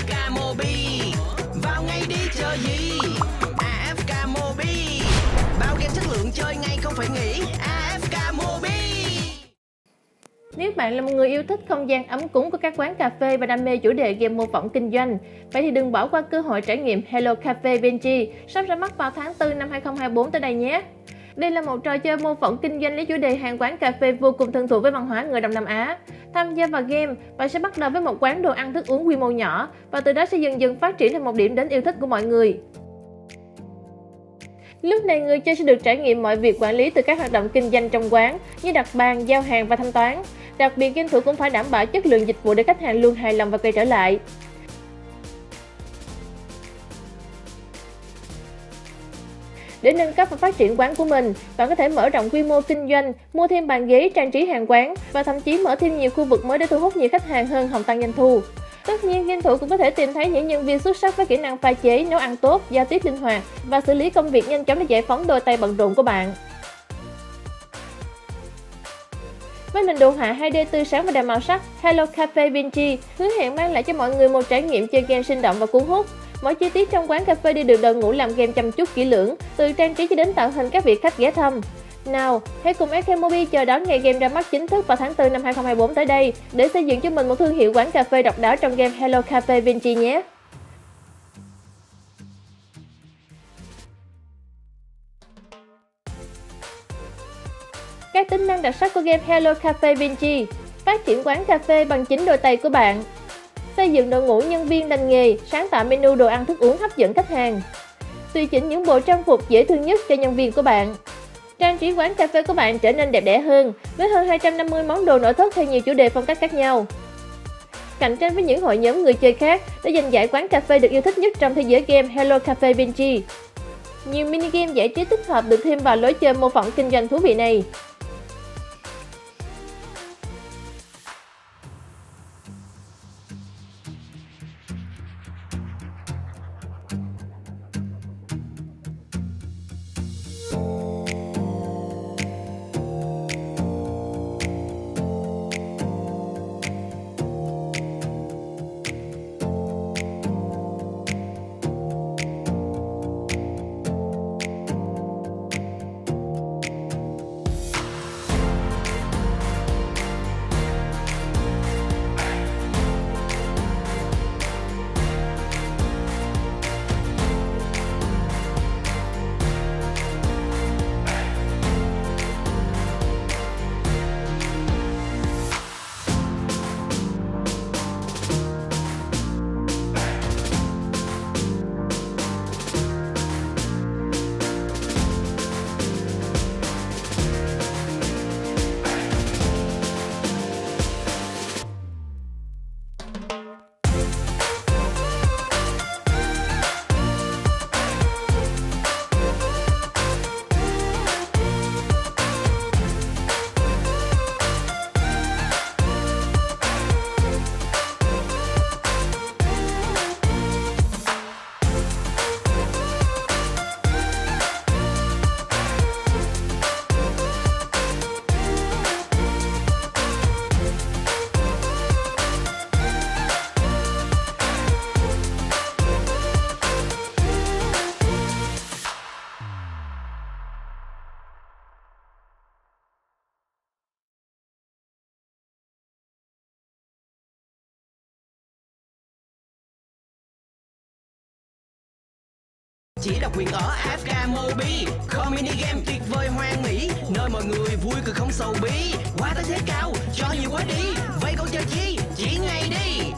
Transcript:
AFK Mobi. Vào ngay đi chờ gì? AFK Mobi. Bao game chất lượng chơi ngay không phải nghĩ. AFK Mobi. Nếu bạn là một người yêu thích không gian ấm cúng của các quán cà phê và đam mê chủ đề game mô phỏng kinh doanh, vậy thì đừng bỏ qua cơ hội trải nghiệm Hello Cafe Vinci sắp ra mắt vào tháng 4 năm 2024 tới đây nhé. Đây là một trò chơi mô phỏng kinh doanh lấy chủ đề hàng quán cà phê vô cùng thân thuộc với văn hóa người Đông Nam Á. Tham gia vào game, bạn sẽ bắt đầu với một quán đồ ăn thức uống quy mô nhỏ và từ đó sẽ dần dần phát triển thành một điểm đến yêu thích của mọi người. Lúc này người chơi sẽ được trải nghiệm mọi việc quản lý từ các hoạt động kinh doanh trong quán như đặt bàn, giao hàng và thanh toán. Đặc biệt, game thủ cũng phải đảm bảo chất lượng dịch vụ để khách hàng luôn hài lòng và quay trở lại. Để nâng cấp và phát triển quán của mình, bạn có thể mở rộng quy mô kinh doanh, mua thêm bàn ghế, trang trí hàng quán và thậm chí mở thêm nhiều khu vực mới để thu hút nhiều khách hàng hơn, hòng tăng doanh thu. Tất nhiên, game thủ cũng có thể tìm thấy những nhân viên xuất sắc với kỹ năng pha chế, nấu ăn tốt, giao tiếp linh hoạt và xử lý công việc nhanh chóng để giải phóng đôi tay bận rộn của bạn. Với nền đồ họa 2D tươi sáng và đầy màu sắc, Hello Cafe Vinci hứa hẹn mang lại cho mọi người một trải nghiệm chơi game sinh động và cuốn hút. Mỗi chi tiết trong quán cà phê đều được đội ngũ làm game chăm chút kỹ lưỡng, từ trang trí cho đến tạo hình các vị khách ghé thăm. Nào, hãy cùng AFK Mobi chờ đón ngày game ra mắt chính thức vào tháng 4 năm 2024 tới đây để xây dựng cho mình một thương hiệu quán cà phê độc đáo trong game Hello Cafe Vinci nhé. Các tính năng đặc sắc của game Hello Cafe Vinci: phát triển quán cà phê bằng chính đôi tay của bạn, xây dựng đội ngũ nhân viên lành nghề, sáng tạo menu đồ ăn thức uống hấp dẫn khách hàng, tùy chỉnh những bộ trang phục dễ thương nhất cho nhân viên của bạn, trang trí quán cà phê của bạn trở nên đẹp đẽ hơn với hơn 250 món đồ nội thất theo nhiều chủ đề phong cách khác nhau, cạnh tranh với những hội nhóm người chơi khác để giành giải quán cà phê được yêu thích nhất trong thế giới game Hello Cafe Vinci. Nhiều mini game giải trí tích hợp được thêm vào lối chơi mô phỏng kinh doanh thú vị này. Chỉ độc quyền ở AFK Mobi, community game tuyệt vời hoang mỹ, nơi mọi người vui cười không sầu bí. Qua tới